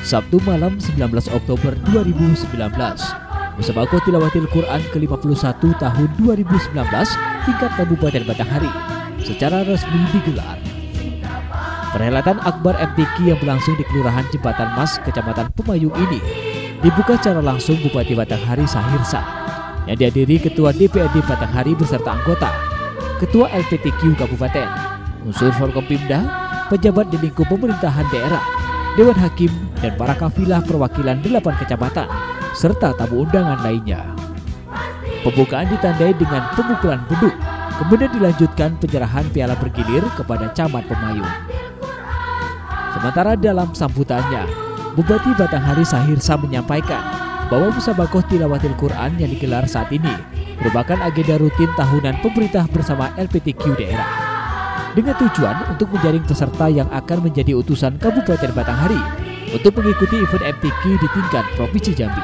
Sabtu malam 19 Oktober 2019. Musabaqah Tilawatil Quran ke-51 tahun 2019 tingkat Kabupaten Batanghari secara resmi digelar. Perhelatan Akbar MTQ yang berlangsung di Kelurahan Jembatan Mas, Kecamatan Pemayung ini dibuka secara langsung Bupati Batanghari Sahirsa yang dihadiri Ketua DPRD Batanghari beserta anggota, Ketua LPTQ Kabupaten, unsur Forkompimda, pejabat di lingkup pemerintahan daerah, Dewan Hakim, dan para kafilah perwakilan 8 kecamatan, serta tamu undangan lainnya. Pembukaan ditandai dengan pemukulan beduk, kemudian dilanjutkan penyerahan piala bergilir kepada Camat Pemayung. Sementara dalam sambutannya, Bupati Batanghari Sahirsa menyampaikan bahwa Musabaqah Tilawatil Quran yang digelar saat ini merupakan agenda rutin tahunan pemerintah bersama LPTQ daerah, dengan tujuan untuk menjaring peserta yang akan menjadi utusan Kabupaten Batanghari untuk mengikuti event MTQ di tingkat Provinsi Jambi.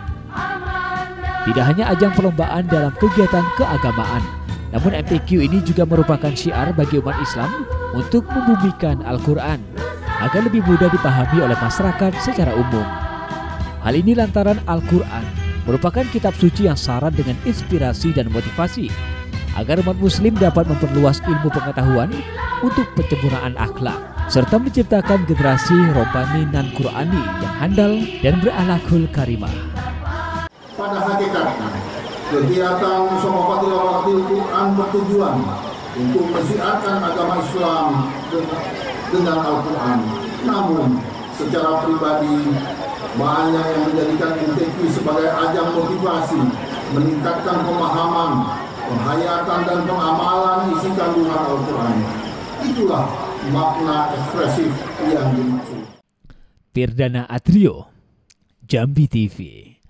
Tidak hanya ajang perlombaan dalam kegiatan keagamaan, namun MTQ ini juga merupakan syiar bagi umat Islam untuk membumikan Al-Quran agar lebih mudah dipahami oleh masyarakat secara umum. Hal ini lantaran Al-Quran merupakan kitab suci yang syarat dengan inspirasi dan motivasi agar umat muslim dapat memperluas ilmu pengetahuan untuk pencempurnaan akhlak, serta menciptakan generasi robbani nan Qurani yang handal dan berakhlakul karimah. Pada hakikatnya, kegiatan Musabaqah Tilawatil Quran bertujuan untuk mensiarkan agama Islam dengan Al-Quran. Namun, secara pribadi, banyak yang menjadikan MTQ sebagai ajang motivasi, meningkatkan pemahaman, penghayatan dan pengamalan isi kandungan Al-Quran. Itulah makna ekspresif yang dimaksud. Firdana Adrio, Jambi TV.